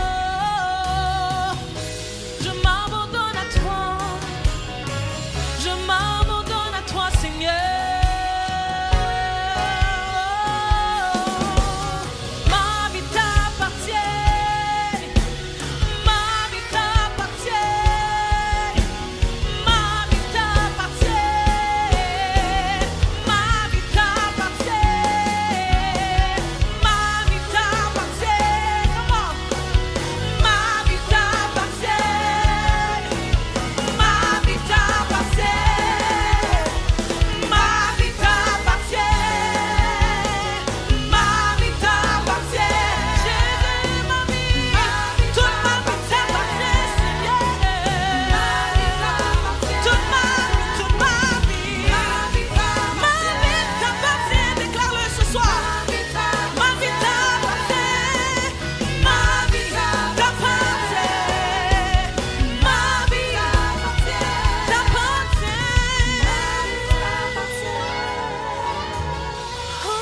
je m'abandonne à toi. Je m'abandonne à toi, Seigneur. Ma vie t'appartient. Ma vie t'appartient. Ma vie t'appartient. Ma vie t'appartient. Ma vie t'appartient. Comment? Ma vie t'appartient. Ma vie t'appartient. Ma vie t'appartient. Ma vie t'appartient. Jésus, ma vie, toute ma vie t'appartient, Seigneur. Toute ma vie, toute ma vie, ma vie t'appartient. Déclare-le ce soir. Ma vie t'appartient. Ma vie t'appartient. Ma vie t'appartient. Oh,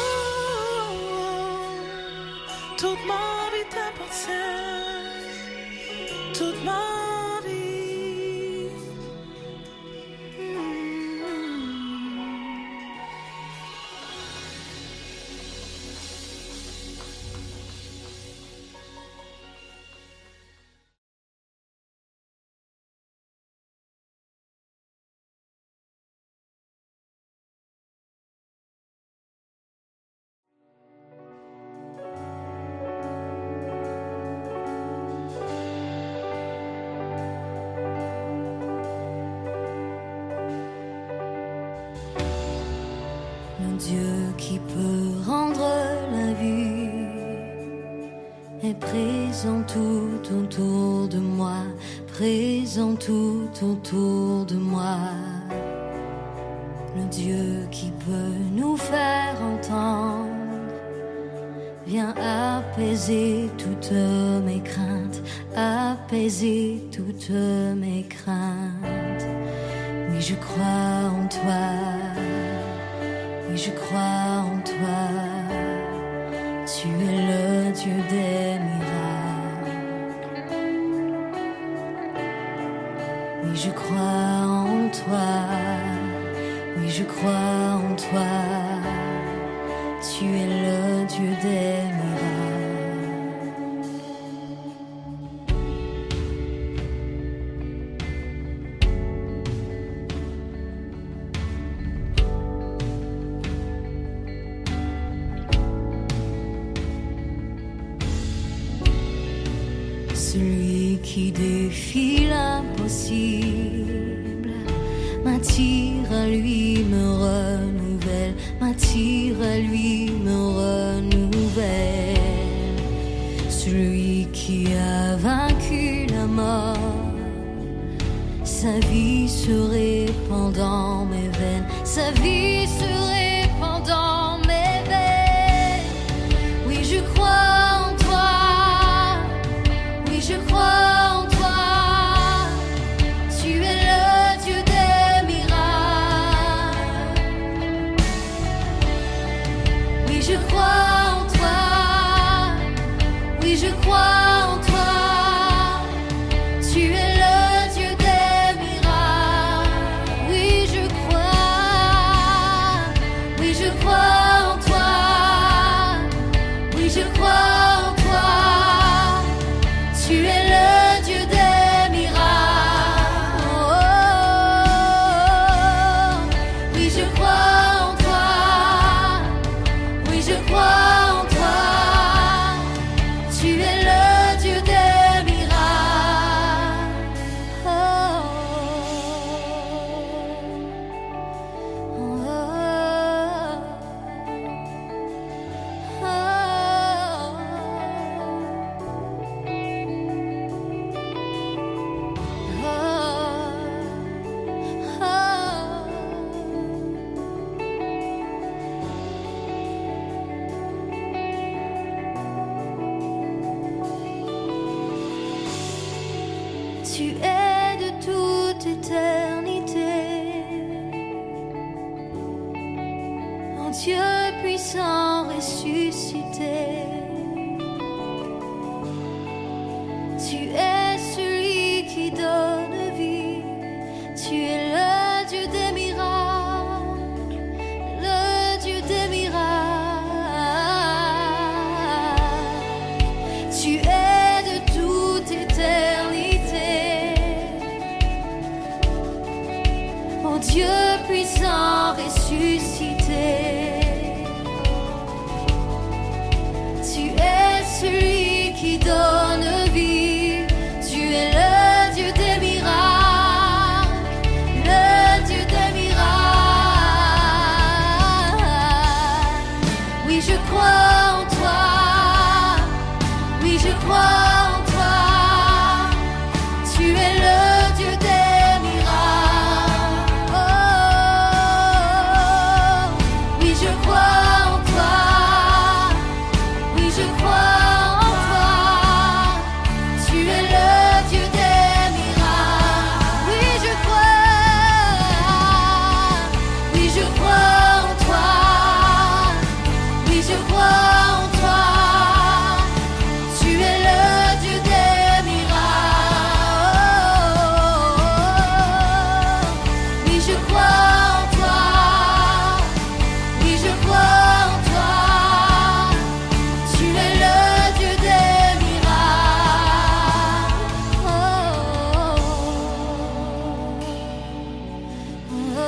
toute ma vie t'appartient. Toute ma vie. Le Dieu qui peut rendre la vie est présent tout autour de moi, présent tout autour de moi. Le Dieu qui peut nous faire entendre vient apaiser toutes mes craintes, apaiser toutes mes craintes. Oui, je crois en toi. Oui, je crois en toi. Tu es le Dieu des miracles. Oui, je crois en toi. Oui, je crois en toi. Tu es le Dieu des miracles. Celui qui défie l'impossible m'attire à lui, me renouvelle, m'attire à lui, me renouvelle. Celui qui a vaincu la mort, sa vie se répand dans mes veines, sa vie se répand dans mes veines. Oui, je crois. Je crois en toi, tu es le Dieu des miracles. Oui, je crois en toi, oui, je crois en toi, tu es le Dieu des miracles. Oui, je crois, oui, je crois. Dieu puissant ressuscité. Tu es celui qui donne vie, tu es le Dieu des miracles, le Dieu des miracles. Tu es de toute éternité, oh Dieu puissant ressuscité. Tu es celui qui donne vie, tu es le Dieu des miracles, le Dieu des miracles. Oui, je crois en toi, oui, je crois en toi, tu es le Dieu des miracles. Oh, oui, je crois en toi, oui, je crois en toi, tu es le Dieu des miracles. Oui, je crois, oui, je crois en toi, oui, je crois en toi, tu es le Dieu des miracles. Oui, je crois en toi, oui, je crois en toi, tu es le Dieu des miracles. Oh, oh, oh.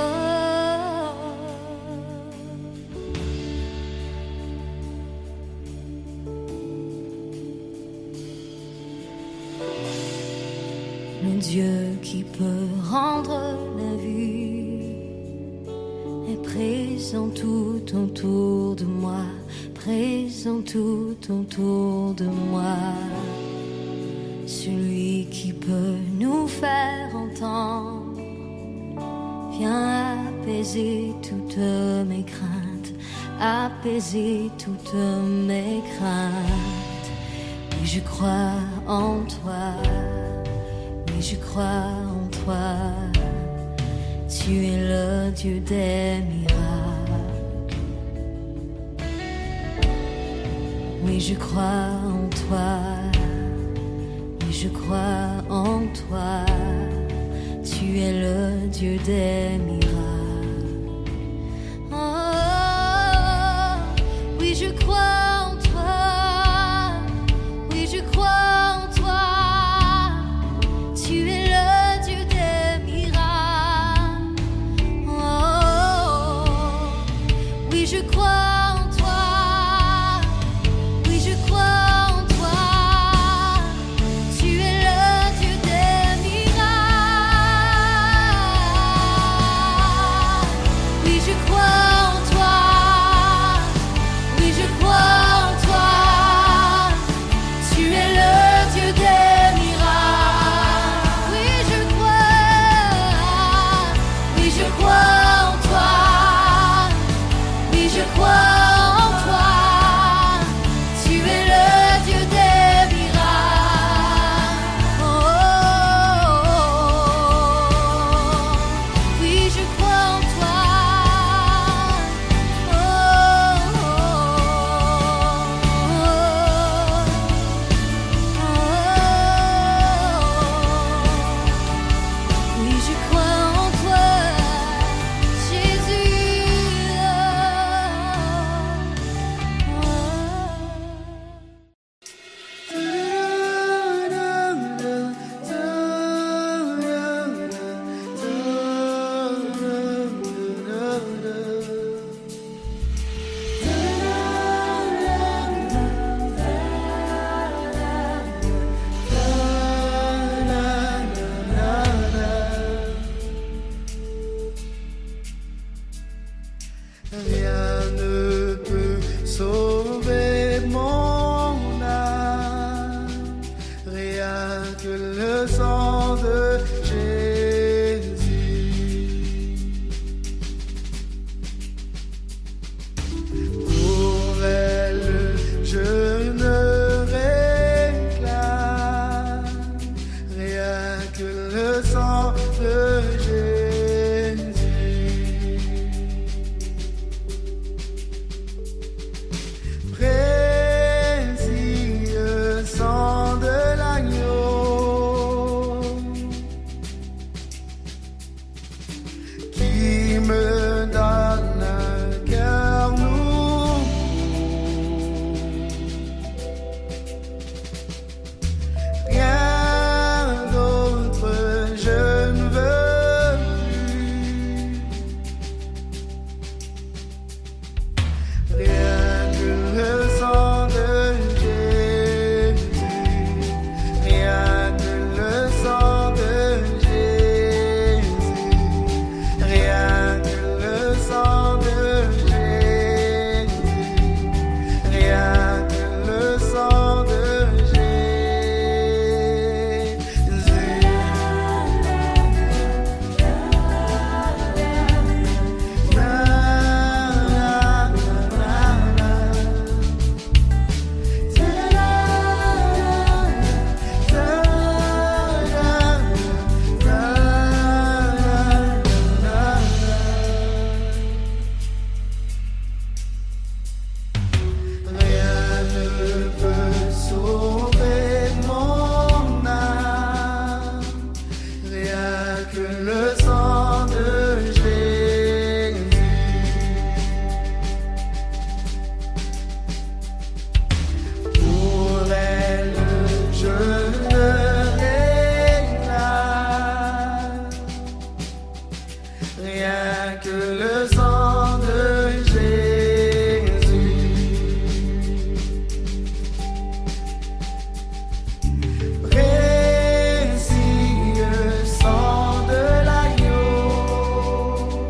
Le Dieu qui peut rendre la vue est présent tout autour de moi, présent tout autour de moi. Celui qui peut nous faire entendre vient apaiser toutes mes craintes, apaiser toutes mes craintes. Oui, je crois en toi, oui, je crois en toi, tu es le Dieu des miracles. Oui, je crois en toi, oui, je crois en toi, tu es le Dieu des miracles. Oh, oui, je crois en toi, oui, je crois en toi, tu es le Dieu des miracles. Oh, oui, je crois en toi, oui, je crois en toi, tu es le Dieu des miracles. le sang de Jésus. Pour elle, je serai là. Rien que le sang de Jésus. Précieux sang de l'agneau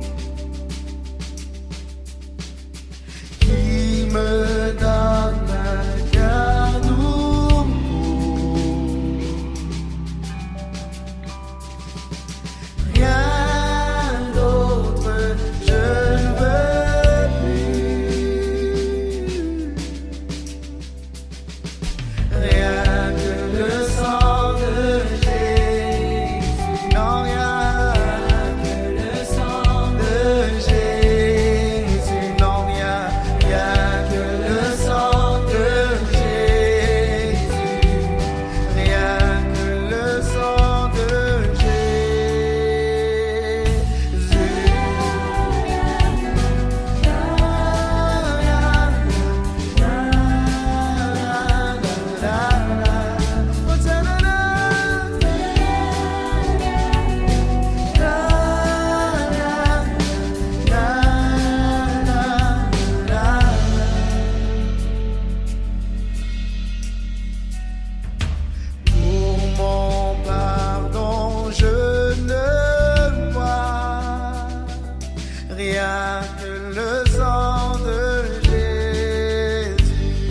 qui me donne un cœur nouveau. Rien d'autre je ne veux plus. Rien que le sang de Jésus. Non, rien que le sang de Jésus. Non, rien, rien que le sang de Jésus. Rien que le sang de Pour mon pardon, je ne vois rien que le sang de Jésus.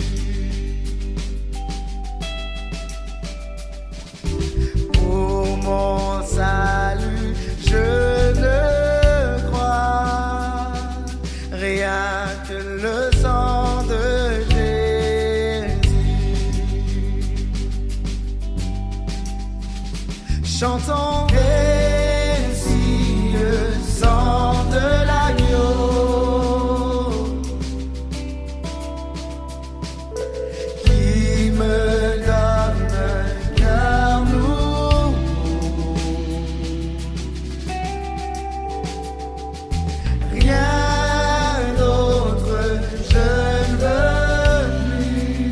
Pour mon salut, je ne crois rien que le sang de Jésus. Chantons précieux sang de l'agneau qui me donne un cœur nouveau. Rien d'autre je ne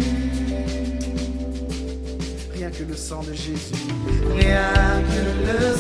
veux plus. Rien que le sang de Jésus. Rien que le